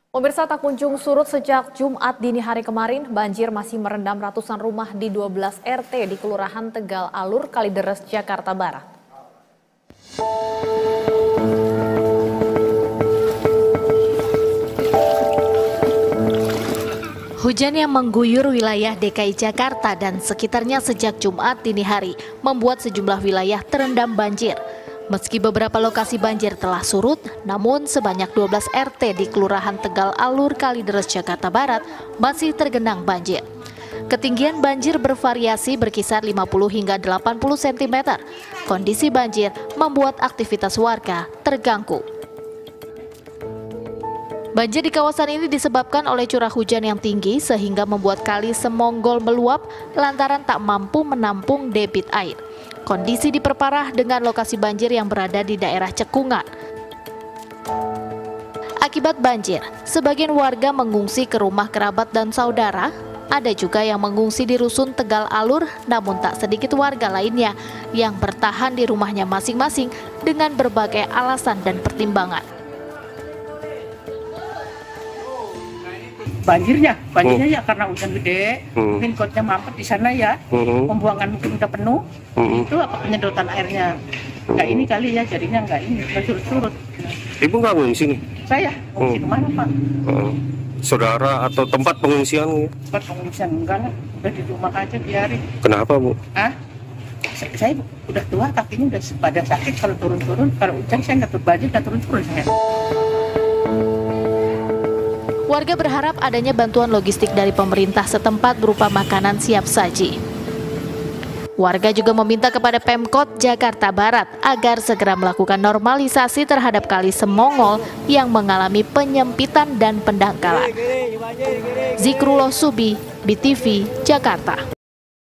Pemirsa, tak kunjung surut sejak Jumat dini hari kemarin, banjir masih merendam ratusan rumah di 12 RT di Kelurahan Tegal Alur, Kalideres, Jakarta Barat. Hujan yang mengguyur wilayah DKI Jakarta dan sekitarnya sejak Jumat dini hari membuat sejumlah wilayah terendam banjir. Meski beberapa lokasi banjir telah surut, namun sebanyak 12 RT di Kelurahan Tegal Alur, Kalideres, Jakarta Barat masih tergenang banjir. Ketinggian banjir bervariasi berkisar 50 hingga 80 cm. Kondisi banjir membuat aktivitas warga terganggu. Banjir di kawasan ini disebabkan oleh curah hujan yang tinggi sehingga membuat kali Semonggol meluap lantaran tak mampu menampung debit air. Kondisi diperparah dengan lokasi banjir yang berada di daerah cekungan. Akibat banjir, sebagian warga mengungsi ke rumah kerabat dan saudara. Ada juga yang mengungsi di Rusun Tegal Alur, namun tak sedikit warga lainnya yang bertahan di rumahnya masing-masing dengan berbagai alasan dan pertimbangan. Banjirnya ya karena hujan gede, mungkin kotnya mampet di sana ya, pembuangan mungkin udah penuh, itu apa penyedotan airnya nggak ini kali ya, jadinya nggak surut-surut. Ibu nggak ngungsi nih? Saya ngungsi kemana Pak? Saudara atau tempat pengungsian? Tempat pengungsian enggak lah, udah di rumah aja biarin. Kenapa Bu? Saya udah tua, kakinya udah pada sakit kalau turun-turun, kalau hujan saya nggak banjir, nggak turun-turun saya. Warga berharap adanya bantuan logistik dari pemerintah setempat berupa makanan siap saji. Warga juga meminta kepada Pemkot Jakarta Barat agar segera melakukan normalisasi terhadap kali Semonggol yang mengalami penyempitan dan pendangkalan. Zikrullah Subi, BTV, Jakarta.